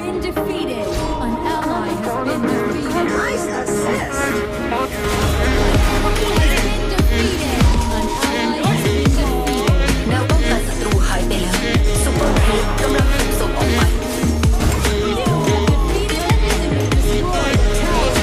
been defeated. An ally has been defeated. Nice assist. Has been defeated. An ally has been defeated. แนวป้องกันศัตรูหายไปแล้วซุปเปอร์ครีปกำลังถูกส่งออกไป You have defeated an enemy. Destroyed a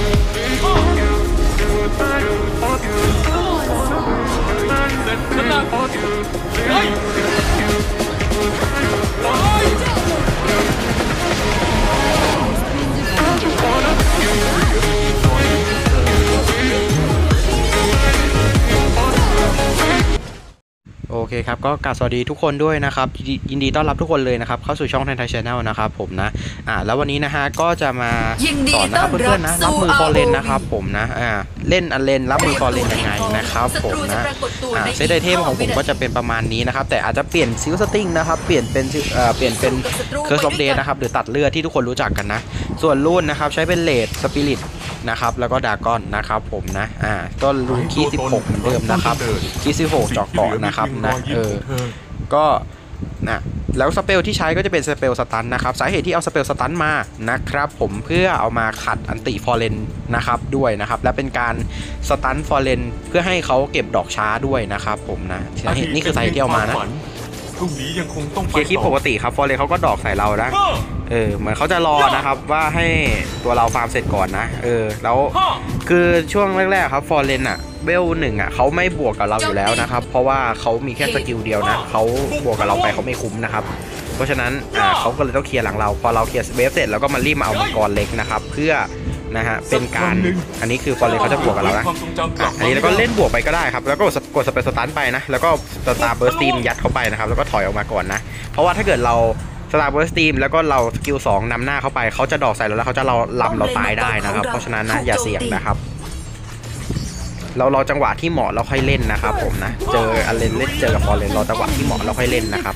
โอเคครับก็กราบสวัสดีทุกคนด้วยนะครับยินดีต้อนรับทุกคนเลยนะครับเข้าสู่ช่องไทยชาแนลนะครับผมนะแล้ววันนี้นะฮะก็จะมาสอนนะครับเพื่อนๆนะรับมือฟอร์เรนนะครับผมนะเล่นอันเลนรับมือฟอร์เรนยังไงนะครับผมนะเซตไอเทมของผมก็จะเป็นประมาณนี้นะครับแต่อาจจะเปลี่ยนซิลสติ้งนะครับเปลี่ยนเป็นเคิร์สออฟเดย์นะครับหรือตัดเลือดที่ทุกคนรู้จักกันนะส่วนรุ่นนะครับใช้เป็นเลดสปิริตนะครับแล้วก็ดากอนนะครับผมนะก็รุ่นคี16เหมือนเดิมนะครับคี16จอกเกาะนะครับนะก็นะแล้วสเปลที่ใช้ก็จะเป็นสเปลสตันนะครับสาเหตุที่เอาสเปลสตันมานะครับผมเพื่อเอามาขัดอันติฟอร์เรนนะครับด้วยนะครับและเป็นการสตันฟอร์เรนเพื่อให้เขาเก็บดอกช้าด้วยนะครับผมนะนี่คือสาเหตุที่เอามานะพรุ่งนี้ยังคงต้องไปคลิปปกติครับฟอร์เรนเขาก็ดอกใส่เรานะเหมือนเขาจะรอนะครับว่าให้ตัวเราฟาร์มเสร็จก่อนนะแล้วคือช่วงแรกๆครับฟอร์เรนเวล1เขาไม่บวกกับเราอยู่แล้วนะครับเพราะว่าเขามีแค่สกิลเดียวนะเขาบวกกับเราไปเขาไม่คุ้มนะครับเพราะฉะนั้นเขาก็เลยต้องเคลียร์หลังเราพอเราเคลียร์เวฟเสร็จแล้วก็มารีบมาเอามังกรเล็กนะครับเพื่อนะฮะเป็นการอันนี้คือฟอร์เรนเขาจะบวกกับเรานะอันนี้แล้วก็เล่นบวกไปก็ได้ครับแล้วก็กดสเปซสตันไปนะแล้วก็สตาร์เบิร์สตีมยัดเข้าไปนะครับแล้วก็ถอยออกมาก่อนนะเพราะว่าถ้าเกิดเราสตาร์เบิร์สตีมแล้วก็เราสกิล2นำหน้าเข้าไปเขาจะดอกใส่เราแล้วเขาจะลำเราตายได้นะครับเพราะฉะนั้นนะอย่าเสี่ยงนะครับเรารอจังหวะที่เหมาะเราค่อยเล่นนะครับผมนะเจออันเลนเล่นเจอกับฟอร์เรนรอจังหวะที่เหมาะเราค่อยเล่นนะครับ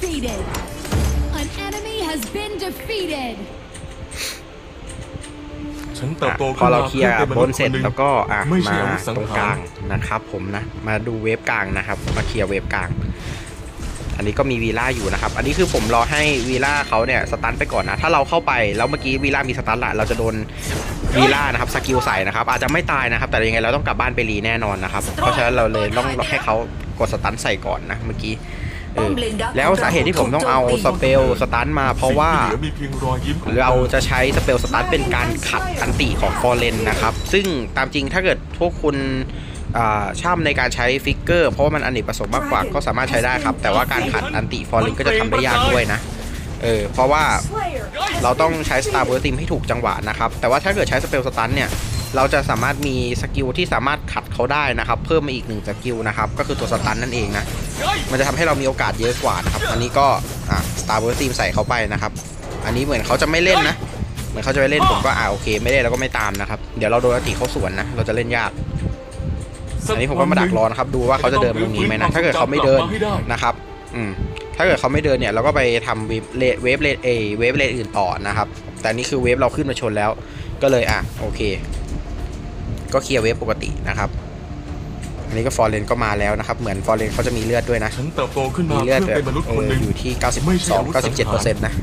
พอเราเคลียร์บนเสร็จแล้วก็มาตรงกลางนะครับผมนะมาดูเวฟกลางนะครับมาเคลียร์เวฟกลางอันนี้ก็มีวีล่าอยู่นะครับอันนี้คือผมรอให้วีล่าเขาเนี่ยสตันไปก่อนนะถ้าเราเข้าไปแล้วเมื่อกี้วีล่ามีสตันละเราจะโดนวีล่านะครับสกิลใส่นะครับอาจจะไม่ตายนะครับแต่ยังไงเราต้องกลับบ้านไปรีแน่นอนนะครับเพราะฉะนั้นเราเลยต้องให้เขากดสตันใส่ก่อนนะเมื่อกี้แล้วสาเหตุที่ผมต้องเอาสเปลสตันมาเพราะว่าเราจะใช้สเปลสตันเป็นการขัดอันติของฟอร์เรนนะครับซึ่งตามจริงถ้าเกิดพวกคุณช่ำในการใช้ฟิกเกอร์เพราะว่ามันอเนกประสงค์มากกว่าก็สามารถใช้ได้ครับแต่ว่าการขัดอันติฟอร์เรนก็จะทำได้ยากด้วยนะเพราะว่าเราต้องใช้สตาร์เบิร์สตีมให้ถูกจังหวะนะครับแต่ว่าถ้าเกิดใช้สเปลสตันเนี่ยเราจะสามารถมีสกิลที่สามารถขัดเขาได้นะครับเพิ่มมาอีก1สกิลนะครับก็คือตัวสตันนั่นเองนะมันจะทำให้เรามีโอกาสเยอะกว่านะครับอันนี้ก็สตาร์เบิร์สตีมใส่เขาไปนะครับอันนี้เหมือนเขาจะไม่เล่นนะเหมือนเขาจะไม่เล่นผมก็โอเคไม่เล่นแล้วก็ไม่ตามนะครับเดี๋ยวเราโดนอันติเขาสวนนะเราจะเล่นยากอันนี้ผมก็มาดักรอนะครับดูว่าเขาจะเดินตรงนี้ไหมนะถ้าเกิดเขาไม่เดินนะครับถ้าเกิดเขาไม่เดินเนี่ยเราก็ไปทำเวฟเลนอื่นต่อนะครับแต่นี่คือเวฟเราขึ้นมาชนแล้วก็เลยโอเคก็เคลียร์เวฟปกตินะครับอันนี้ก็ฟอร์เรนก็มาแล้วนะครับเหมือนฟอร์เรนเขาจะมีเลือดด้วยนะมีเลือดอยู่ที่92-97%นะ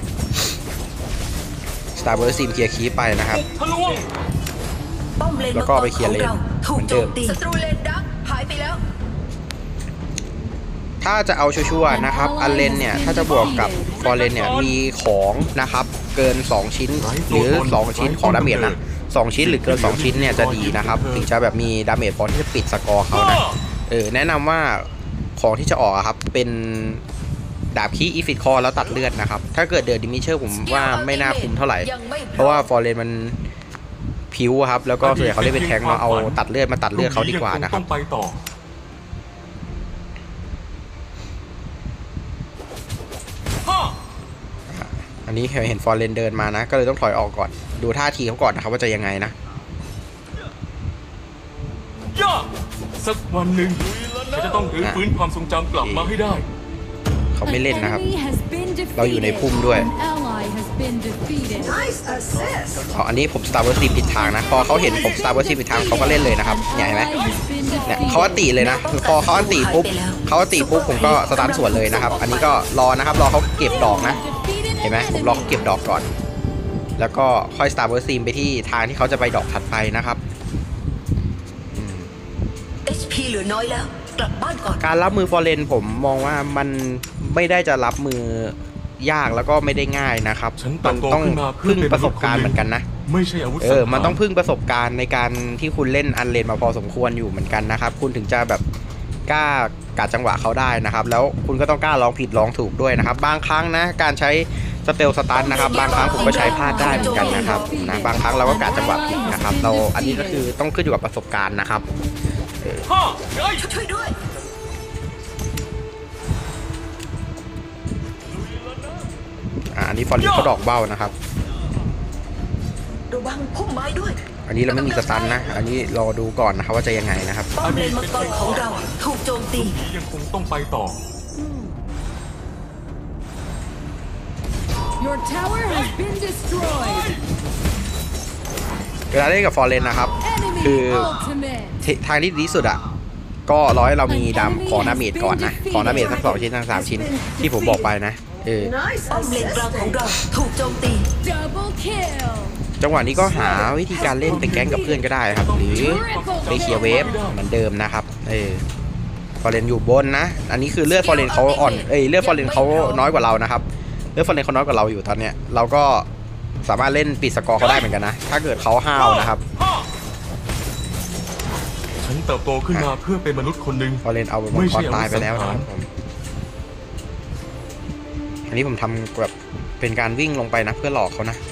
สตาร์เบิร์สซีมเคลียร์คีไปนะครับแล้วก็ไปเคลียร์เลนเหมือนเดิมถ้าจะเอาชัวร์นะครับอันเลนเนี่ยถ้าจะบวกกับฟอร์เรนเนี่ยมีของนะครับเกิน2ชิ้นหรือ2ชิ้นของดาเมจนะ2ชิ้นหรือเกิน2ชิ้นเนี่ยจะดีนะครับถึงจะแบบมีดาเมจพอที่จะปิดสกอร์เขานะแนะนำว่าของที่จะออกครับเป็นดาบคีอีฟิตคอแล้วตัดเลือดนะครับถ้าเกิดเดอร์ดิมิเชอร์ผมว่าไม่น่าคุ้มเท่าไหร่เพราะว่าฟอร์เรนมันผิวครับแล้วก็ส่วนใหญ่เขาเล่นเป็นแทงเราเอาตัดเลือดมาตัดเลือดเขาดีกว่านะครับอันนี้เห็นฟอร์เรนเดินมานะก็เลยต้องถอยออกก่อนดูท่าทีเขาก่อนนะครับว่าจะยังไงนะสักวันหนึ่งเขาจะต้องฟื้นความทรงจำกลับมาให้ได้เขาไม่เล่นนะครับเราอยู่ในพุ่มด้วยอันนี้ผมสตาร์เวอร์ซีผิดทางนะพอเขาเห็นผมสตาร์เวอร์ซีผิดทางเขาก็เล่นเลยนะครับเห็นไหมเนี่ยเขาอันติเลยนะพอเขาอันติปุ๊บผมก็สตาร์ทสวนเลยนะครับอันนี้ก็รอนะครับรอเขาเก็บดอกนะเห็นไหมผมรอเขาเก็บดอกก่อนแล้วก็ค่อย Star Burst Team ไปที่ทางที่เขาจะไปดอกถัดไปนะครับ HP เหลือน้อยแล้ว กลับบ้านก่อนการรับมือฟอร์เรนผมมองว่ามันไม่ได้จะรับมือยากแล้วก็ไม่ได้ง่ายนะครับฉันมัเติบโตต้องขึ้นมาเพื่พึ่อง เป็นประสบการณ์เหมือนกันนะไม่ใช่อาวุธสังหารมันต้องพึ่งประสบการณ์ในการที่คุณเล่นอันเลนมาพอสมควรอยู่เหมือนกันนะครับ คุณถึงจะแบบกล้ากะจังหวะเขาได้นะครับ แล้วคุณก็ต้องกล้าลองผิดลองถูกด้วยนะครับ บางครั้งนะการใช้สเปลสตันนะครับบางครั้งผมก็ใช้พลาดได้เหมือนกันนะครับนะบางครั้งเราก็กะจังหวะผิดนะครับเราอันนี้ก็คือต้องขึ้นอยู่กับประสบการณ์นะครับฮ่าเฮ้ยช่วยด้วยอันนี้ฟอร์เรนเขาดอกเบ้านะครับระวังพุ่มไม้ด้วยอันนี้เราไม่มีสตันนะอันนี้รอดูก่อนนะครับว่าจะยังไงนะครับป้อมเลนมังกรของเราถูกโจมตียังคงต้องไปต่อ Your tower has been destroyed. เวลาเล่นกับฟอร์เรนนะครับ คือ Enemy ultimate. ทางที่ดีที่สุดอ่ะก็รอให้เรามีของดาเมจก่อนนะของดาเมจสัก2 ชิ้นทั้ง3 ชิ้นที่ผมบอกไปนะป้อมเลนกลางของเราถูกโจมตี Double kill. จังหวะนี้ก็หาวิธีการเล่นไปแก๊งกับเพื่อนก็ได้ครับ หรือไปเคลียร์เวฟเหมือนเดิมนะครับฟอร์เรนอยู่บนนะอันนี้คือเลือดฟอร์เรนเขาอ่อนเลือดฟอร์เรนเขาน้อยกว่าเรานะครับเลือดฟอร์เรนเขาน้อยกว่าเราอยู่ตอนเนี้ยเราก็สามารถเล่นปิดสกอร์เขาได้เหมือนกันนะถ้าเกิดเขาห้าวนะครับฉันเติบโตขึ้นมาเพื่อเป็นมนุษย์คนหนึ่งฟอร์เรนเอามังกรตายไปแล้วนะครับผมอันนี้ผมทำแบบเป็นการวิ่งลงไปนะเพื่อหลอกเขานะ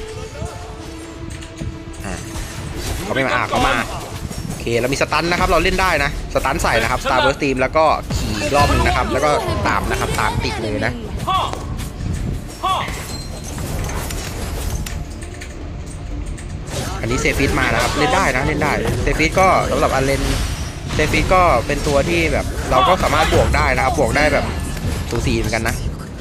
เขาไม่มาเขามาโอเคเรามีสตันนะครับเราเล่นได้นะสตันใส่นะครับ Star Burst Team แล้วก็ขี่อีกรอบหนึงนะครับแล้วก็ตามนะครับตามติดเลยนะฮ่าฮ่าอันนี้เซฟิสมานะครับเล่นได้นะเล่นได้เซฟิสก็สำหรับอันเลนเซฟิสก็เป็นตัวที่แบบเราก็สามารถบวกได้นะครับบวกได้แบบสูสีเหมือนกันนะ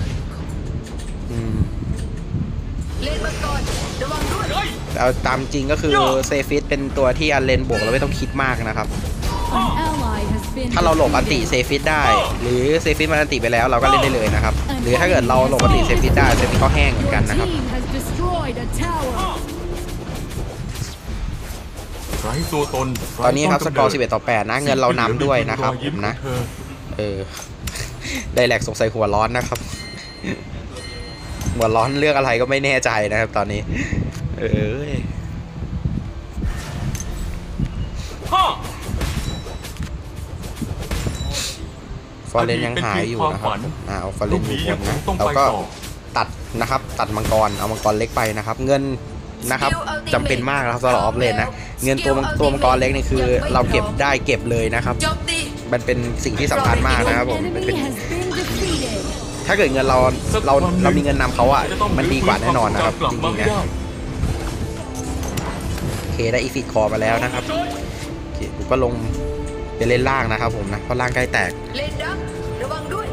เลนมังกรระวังด้วยเอาตามจริงก็คือเซฟิสเป็นตัวที่อันเลนบวกเราไม่ต้องคิดมากนะครับ An ally has been ถ้าเราหลบอันติ defeated. เซฟิสได้ หรือเซฟิสมันอันติไปแล้วเราก็เล่นได้เลยนะครับหรือถ้าเกิดเราหลบอันติเซฟิสได้เซฟิสก็แห้งเหมือน Your กันนะครับ team has destroyed a tower. ไร้ตัวตนตอนนี้ครับสกอร์11-8นะเงินเรานำด้วยนะครับผมนะไดแลกสงสัยหัวร้อนนะครับ หัวร้อนเรื่องอะไรก็ไม่แน่ใจนะครับตอนนี้ฟอร์เรนยังหายอยู่นะครับเอาฟอร์เรนอยู่บนนะเราก็ตัดนะครับตัดมังกรเอามังกรเล็กไปนะครับเงินนะครับจำเป็นมากนะครับสำหรับออฟเลนนะเงินตัวมังกรเล็กนี่คือเราเก็บได้เก็บเลยนะครับโจมตีมันเป็นสิ่งที่สำคัญมากนะครับผม Enemy เป็น has been defeated. ถ้าเกิดเงินเรามีเงินนำเขาอ่ะมันดีกว่าแน่นอนนะครับจริงๆนะโอเคได้อีฟิตคอมาแล้วนะครับโอเคผมก็ลงไปเล่นล่างนะครับผมนะเพราะล่างใกล้แตกเลนดักระวังด้วย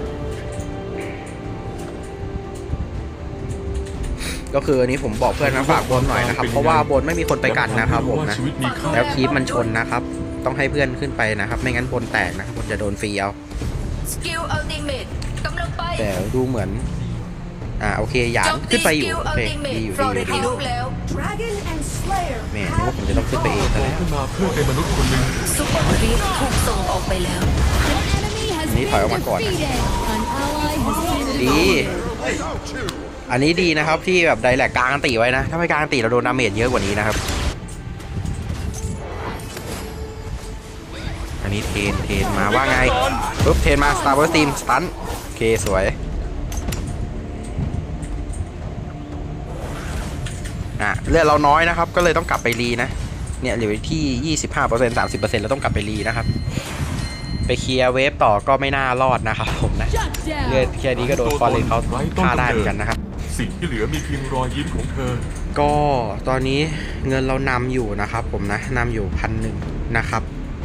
ก็คืออันนี้ผมบอกเพื่อนนะฝากบนหน่อยนะครับเพราะว่าบนไม่มีคนไปกันนะครับผมนะแล้วคีปมันชนนะครับต้องให้เพื่อนขึ้นไปนะครับไม่งั้นบนแตกนะครับบนจะโดนฟรีเอาสกิลอัลติเมทกำลังไปแต่ดูเหมือนโอเคหยานขึ้นไปอยู่โอเคดีอยู่ดีอยู่ดีแล้ว Dragon and Slayer. แม่นึกว่าผมจะต้องขึ้นไปเองซะแล้วขึ้นมาเพื่อเป็นมนุษย์คนหนึ่งซุปเปอร์ครีปถูกส่งออกไปแล้ว An enemy has Ini been phải không còn à? defeated. An ally has been ดี defeated. อันนี้ดีนะครับที่แบบไดแลกกลางอันติไว้นะถ้าไม่กลางอันติเราโดนดาเมจเยอะกว่านี้นะครับอันนี้เทนมาว่าไงปุ๊บเทนมา Star Burst Team สตันโอเคสวยเลือดเราน้อยนะครับก็เลยต้องกลับไปรีนะเนี่ยเหลือที่ 25% 30% เราต้องกลับไปรีนะครับไปเคลียร์เวฟต่อก็ไม่น่ารอดนะครับผมนะ Shut เลือด down. แค่นี้ก็โดนฟอร์เรนเขาฆ่าได้เหมือนกันนะครับสิ่งที่เหลือมีเพียงรอยยิ้มของเธอก็ตอนนี้เงินเรานำอยู่นะครับผมนะนำอยู่1,000นะครับ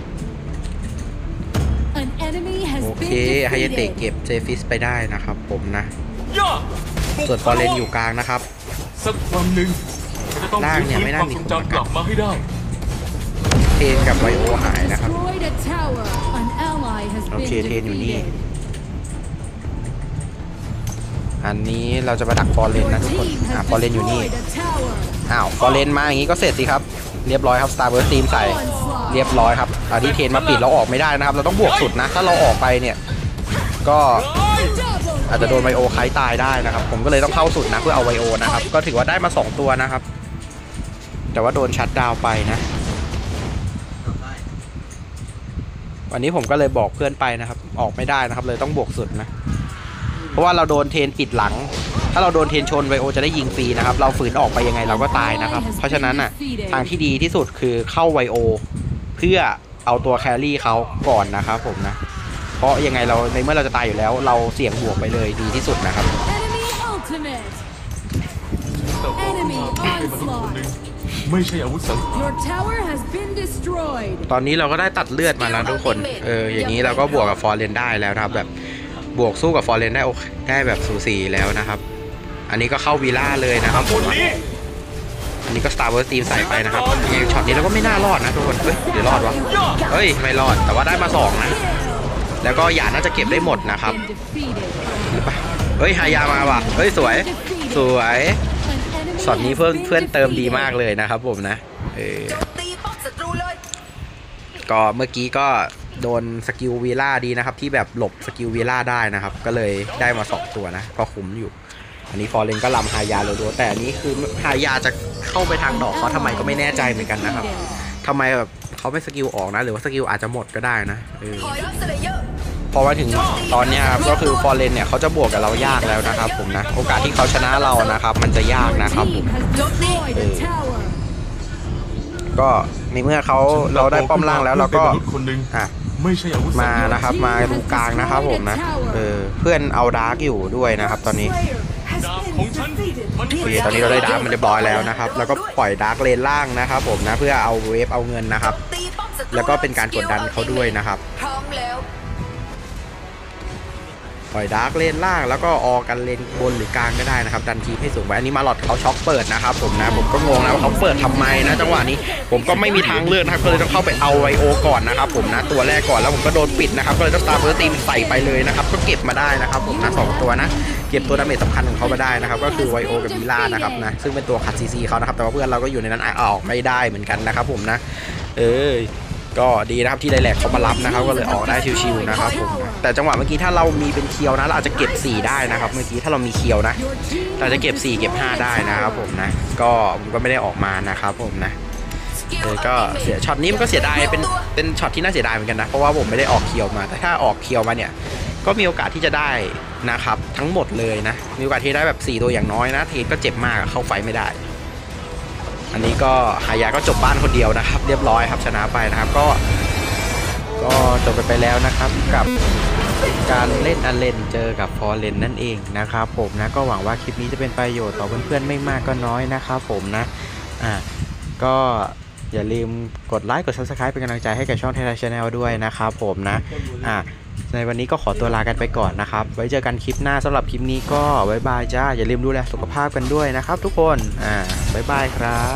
An enemy has โอเค been ไฮยาเตะ defeated. เก็บเจฟิสไปได้นะครับผมนะย่าส่วนฟอร์เรนอยู่กลางนะครับสักวันหนึ่งฉันจะต้องล่างเนี่ยฟื้ไม่นน่าความมีทรงคนมากัดจำกลับมาให้ได้เทนกับไวโอหายนะครับ Destroyed a tower. An ally has been Okay, Teenอยู่นี่ defeated. อันนี้เราจะมาดักฟอร์เรนนะทุกคนฟอร์เรนอยู่นี่อ้าวฟอร์เรนมาอย่างนี้ก็เสร็จสิครับเรียบร้อยครับ Star Burst Team ใส่เรียบร้อยครับอันนี้เทนมาปิดเราออกไม่ได้นะครับเราต้องบวกสุดนะถ้าเราออกไปเนี่ยก็อาจจะโดนไวโอไคตายได้นะครับผมก็เลยต้องเข้าสุดนะเพื่อเอาไวโอนะครับก็ถือว่าได้มา2ตัวนะครับแต่ว่าโดนชัดดาวน์ไปนะวันนี้ผมก็เลยบอกเพื่อนไปนะครับออกไม่ได้นะครับเลยต้องบวกสุดนะเพราะว่าเราโดนเทนปิดหลังถ้าเราโดนเทนชนไวโอจะได้ยิงฟรีนะครับเราฝืนออกไปยังไงเราก็ตายนะครับเพราะฉะนั้นทางที่ดีที่สุดคือเข้าไวโอเพื่อเอาตัวแครี่เขาก่อนนะครับผมนะเพราะยังไงเราในเมื่อเราจะตายอยู่แล้วเราเสี่ยงบวกไปเลยดีที่สุดนะครับแต่ว่าคุณมาต้องเป็นมนุษย์คนหนึ่งไม่ใช่อาวุธสังหาร Your tower has been destroyed. ตอนนี้เราก็ได้ตัดเลือดมาแล้วทุกคนอย่างนี้เราก็บวกกับฟอร์เรนได้แล้วนะครับแบบบวกสู้กับฟอร์เรนได้โอเคได้แบบสูสีแล้วนะครับอันนี้ก็เข้าวีล่าเลยนะครับผมอันนี้ก็ Star Wars Team ใส่ไปนะครับช็อตนี้เราก็ไม่น่ารอดนะทุกคนเฮ้ยเดี๋ยวรอดวะเฮ้ยไม่รอดแต่ว่าได้มา2นะแล้วก็หยาน่าจะเก็บได้หมดนะครับ Been defeated. หรือเปล่าเฮ้ยฮายามาว่ะเฮ้ยสวยสวยช็อตนี้เพื่อนเติมดีมากเลยนะครับผมนะโจมตีป้อมศัตรูเลยก็เมื่อกี้ก็โดนสกิลวีล่าดีนะครับที่แบบหลบสกิลวีล่าได้นะครับก็เลยได้มา2ตัวนะก็คุ้มอยู่อันนี้ฟอร์เรนก็ลำฮายารัวๆแต่อันนี้คือฮายาจะเข้าไปทางดอกเขาทำไมก็ไม่แน่ใจเหมือนกันนะครับทำไมแบบเขาไม่สกิลออกนะหรือว่าสกิลอาจจะหมดก็ได้นะถอยรับเสลเยอร์พอมาถึงตอนนี้ครับก็คือฟอร์เรนเนี่ยเขาจะบวกกับเรายากแล้วนะครับผมนะโอกาสที่เขาชนะเรานะครับมันจะยากนะครับผม Team has destroyed a tower. ก็ในเมื่อเราได้ป้อมล่างแล้วเราก็เป็นมนุษย์คนหนึ่งไม่ใช่อาวุธสังมาหารนะครับมาดูกลางนะครับผมนะเพื่อนเอาดาร์กอยู่ด้วยนะครับตอนนี้ดาบของฉันมันโอเคตอนนี้เราได้ดาร์กมันเรียบร้อยแล้วนะครับแล้วก็ปล่อยดาร์กเลนล่างนะครับผมนะเพื่อเอาเวฟเอาเงินนะครับตีป้อมศัตรูแล้วก็เป็นการกดดันเขาด้วยนะครับพร้อมแล้วปล่อยดาร์กเลนล่างแล้วก็ออกกันเลนบนหรือกลางก็ได้นะครับดันทีให้สูงไว้อันนี้มาหลอดเขาช็อคเปิดนะครับผมนะผมก็งงนะว่าเขาเปิดทำไมนะจังหวะนี้ผมก็ไม่มีทางเลือกนะครับก็เลยต้องเข้าไปเอาไวโอก่อนนะครับผมนะตัวแรกก่อนแล้วผมก็โดนปิดนะครับก็เลยต้อง Star Burst Team ใส่ไปเลยนะครับก็เก็บมาได้นะครับผมนะ2ตัวนะเก็บตัวดาเมจสำคัญของเขามาได้นะครับก็คือไวโอกับวีล่านะครับนะซึ่งเป็นตัวขัดซีซีเขานะครับแต่ว่าเพื่อนเราก็อยู่ในนั้นออกไม่ได้เหมือนกันนะครับผมนะก็ดีนะครับที่ไดแลกเขามารับนะครับก็เลยออกได้ชิวๆนะครับผมแต่จังหวะเมื่อกี้ถ้าเรามีเป็นเคียวนะเราอาจจะเก็บ4ได้นะครับเมื่อกี้ถ้าเรามีเคียวนะเราจะเก็บ4เก็บ5ได้นะครับผมนะก็ผมก็ไม่ได้ออกมานะครับผมนะก็เสียช็อตนี้มันก็เสียดายเป็นช็อตที่น่าเสียดายเหมือนกันนะเพราะว่าผมไม่ได้ออกเคียวมาแต่ถ้าออกเคียวมาเนี่ยก็มีโอกาสที่จะได้นะครับทั้งหมดเลยนะมีโอกาสที่ได้แบบ4ตัวอย่างน้อยนะเทสก็เจ็บมากเข้าไฟไม่ได้อันนี้ก็ฮายาก็จบบ้านคนเดียวนะครับเรียบร้อยครับชนะไปนะครับก็จบไปแล้วนะครับกับการเล่นอันเลนเจอกับฟอร์เรนนั่นเองนะครับผมนะก็หวังว่าคลิปนี้จะเป็นประโยชน์ต่อเพื่อนๆไม่มากก็น้อยนะครับผมนะก็อย่าลืมกดไลค์กด Subscribe เป็นกำลังใจให้กับช่องไทยชาแนลด้วยนะครับผมนะในวันนี้ก็ขอตัวลากันไปก่อนนะครับไว้เจอกันคลิปหน้าสำหรับคลิปนี้ก็บ๊ายบายจ้าอย่าลืมดูแลสุขภาพกันด้วยนะครับทุกคนบ๊ายบายครับ